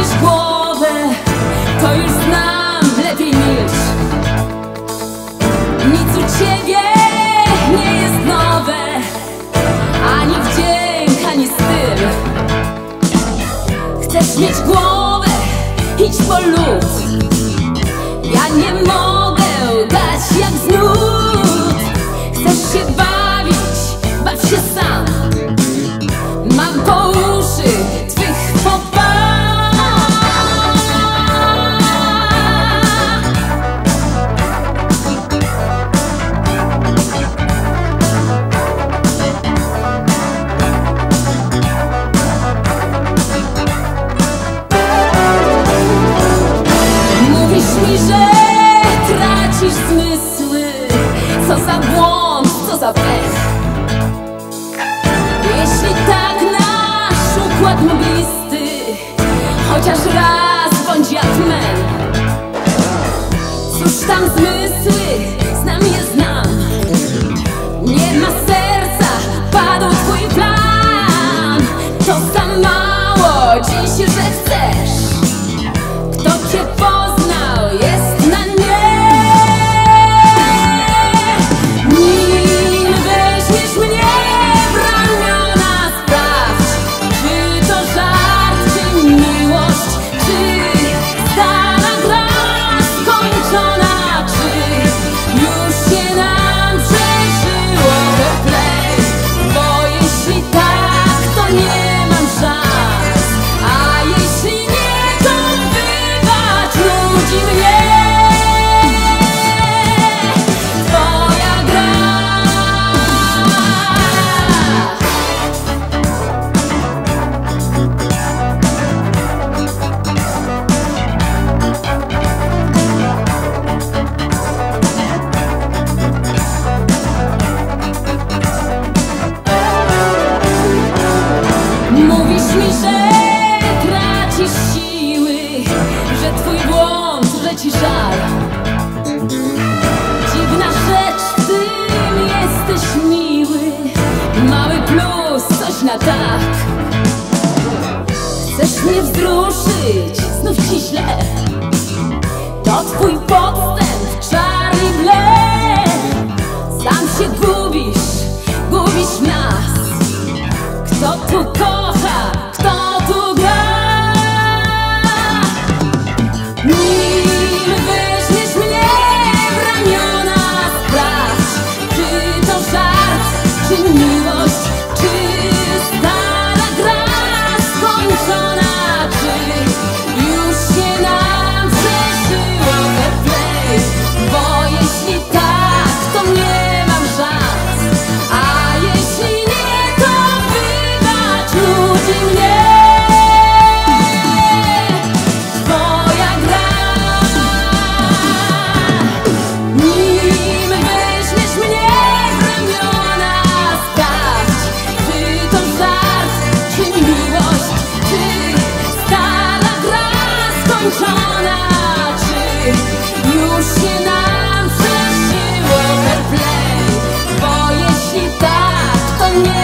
tracisz głowę, to już znam, lepiej milcz. Nic u ciebie nie jest nowe, ani wdzięk, ani styl. Chcesz mieć głowę, idź po lód. Ja nie mogę dać jak znów. Chcesz się bawić, baw się sam. Mam po uszy twych popatrz. Mówisz mi, że tracisz zmysły. Co za błąd, co za pech. Jeśli tak nasz układ mglisty, chociaż raz bądź jak men. Cóż tam zmysły, znam je znam. Nie ma serca, padł twój plan. To za mało dziś, że chcesz. Kto cię poznał, jest na nie. Nim weźmiesz mnie w ramiona, sprawdź, czy to żart, czy miłość, czy stara gra skończona, czy już się nam przeżyło we play. Bo jeśli tak, to nie mam szans, a jeśli nie, to wybacz, nudzi mnie twoja gra. Mówisz mi, że tracisz siły, że twój błąd, że ci żal. Dziwna rzecz, w tym jesteś miły. Mały plus, coś na tak. Chcesz mnie wzruszyć, znów ci źle. To twój podstęp, czarny blef. Sam się gubisz nas. Kto tu kocha, kto tu gra? Nim weźmiesz mnie w ramiona, sprawdź, czy to żart, czy miłość, czy stara gra skończona, czy już się nam przeżyło we play. Bo jeśli tak, to nie mam szans, a jeśli nie, to wybacz, nudzi mnie twoja gra. Nim weźmiesz mnie w ramiona, sprawdź, czy to żart, czy miłość, czy stara gra skończona, czy już się nam przeżyło we play. Bo jeśli tak, to nie